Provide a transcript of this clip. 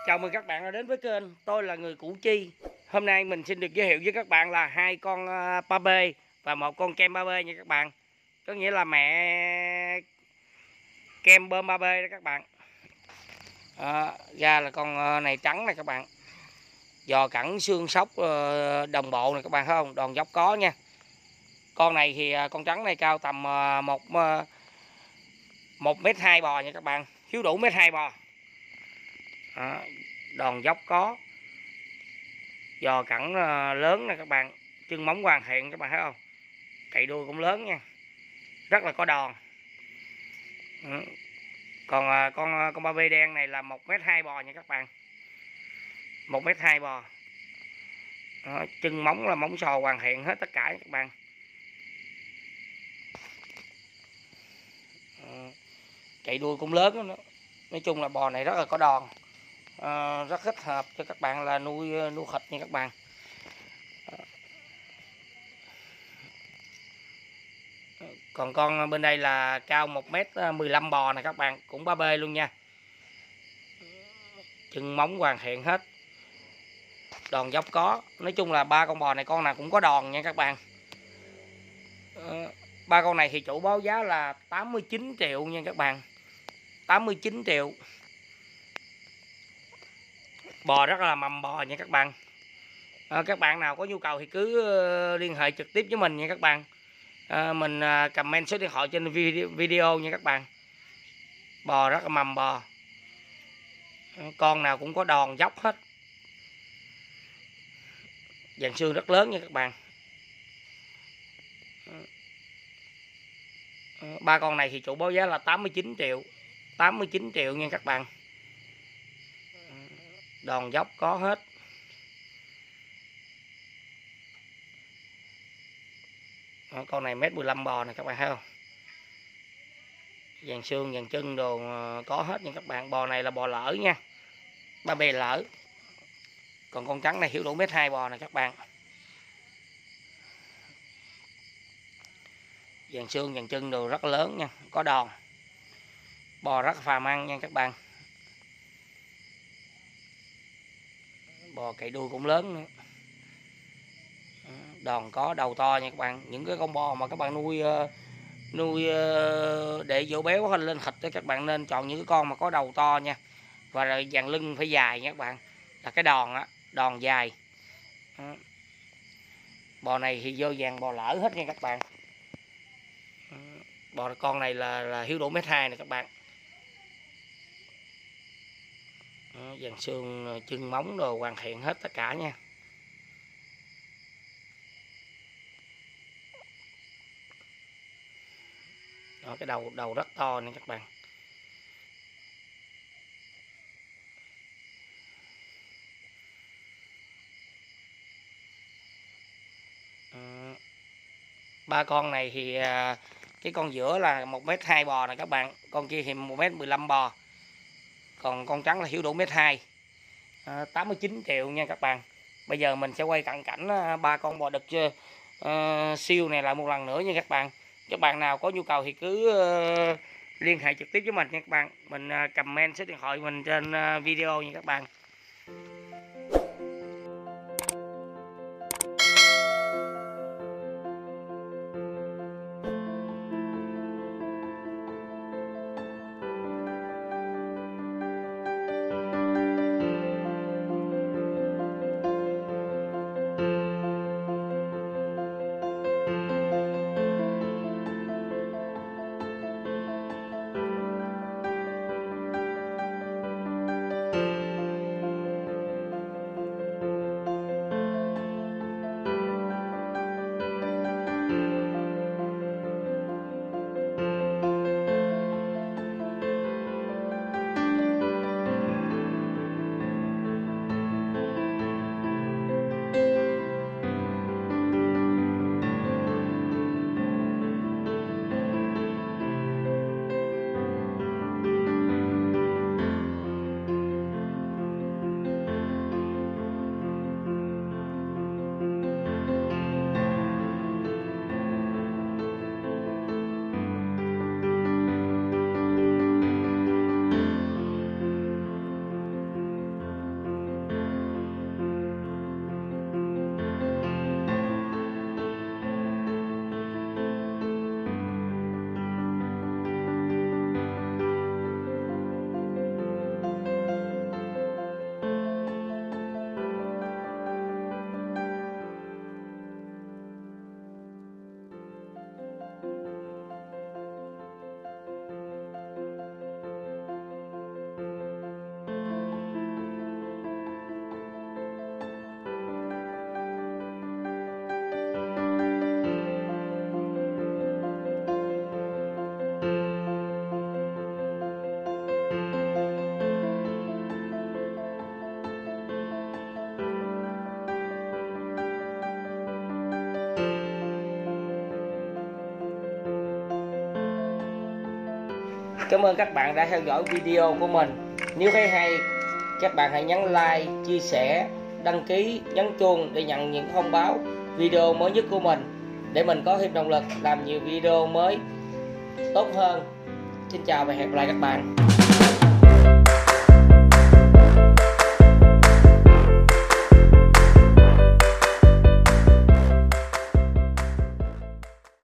Chào mừng các bạn đã đến với kênh. Tôi là người Củ Chi. Hôm nay mình xin được giới thiệu với các bạn là hai con ba bê và một con kem ba bê nha các bạn. Có nghĩa là mẹ kem bơm ba bê đó các bạn. Ra là con này trắng này các bạn. Giò cẳng xương sóc đồng bộ này các bạn thấy không? Đòn dốc có nha. Con này thì con trắng này cao tầm 1m2 bò nha các bạn. Hiếu đủ 1m2 bò. Đòn dốc có. Giò cẳng lớn nè các bạn, chân móng hoàn thiện các bạn thấy không, cậy đuôi cũng lớn nha, rất là có đòn. Còn con ba bê đen này là 1m2 bò nha các bạn, 1m2 bò. Chân móng là móng sò hoàn thiện hết tất cả các bạn. Cậy đuôi cũng lớn đó. Nói chung là bò này rất là có đòn, rất thích hợp cho các bạn là nuôi thịt nha các bạn. Còn con bên đây là cao 1m15 bò này các bạn, cũng ba bê luôn nha. Chân móng hoàn thiện hết, đòn dốc có. Nói chung là ba con bò này con nào cũng có đòn nha các bạn. Ba con này thì chủ báo giá là 89 triệu nha các bạn, 89 triệu. Bò rất là mầm bò nha các bạn. Các bạn nào có nhu cầu thì cứ liên hệ trực tiếp với mình nha các bạn. Mình comment số điện thoại trên video nha các bạn. Bò rất là mầm bò, con nào cũng có đòn dốc hết, dàn xương rất lớn nha các bạn. Ba con này thì chủ báo giá là 89 triệu, 89 triệu nha các bạn. Đòn dốc có hết. Con này 1m15 bò này các bạn thấy không, dàn xương dàn chân đồ có hết nha các bạn. Bò này là bò lỡ nha, ba bê lỡ. Còn con trắng này hiểu đủ 1m2 bò này các bạn, dàn xương dàn chân đồ rất lớn nha, có đòn. Bò rất phàm ăn nha các bạn. Bò cậy đuôi cũng lớn nữa, đòn có, đầu to nha các bạn. Những cái con bò mà các bạn nuôi để dỗ béo hay lên thịt đó, các bạn nên chọn những cái con mà có đầu to nha, và rồi dàn lưng phải dài nha các bạn, là cái đòn á, đòn dài. Bò này thì vô dàn bò lỡ hết nha các bạn. Bò con này là hiếu đủ 1m2 này các bạn. Dàn xương chân móng đồ hoàn thiện hết tất cả nha. Đó, cái đầu rất to nè các bạn. Ba con này thì cái con giữa là 1m2 bò nè các bạn, con kia thì 1m15 bò, còn con trắng là hiếu đủ 1m2. 89 triệu nha các bạn. Bây giờ mình sẽ quay cận cảnh ba con bò đực siêu này lại một lần nữa nha các bạn. Các bạn nào có nhu cầu thì cứ liên hệ trực tiếp với mình nha các bạn. Mình comment số điện thoại mình trên video nha các bạn. Cảm ơn các bạn đã theo dõi video của mình. Nếu thấy hay, các bạn hãy nhấn like, chia sẻ, đăng ký, nhấn chuông để nhận những thông báo video mới nhất của mình, để mình có thêm động lực làm nhiều video mới tốt hơn. Xin chào và hẹn gặp lại các bạn.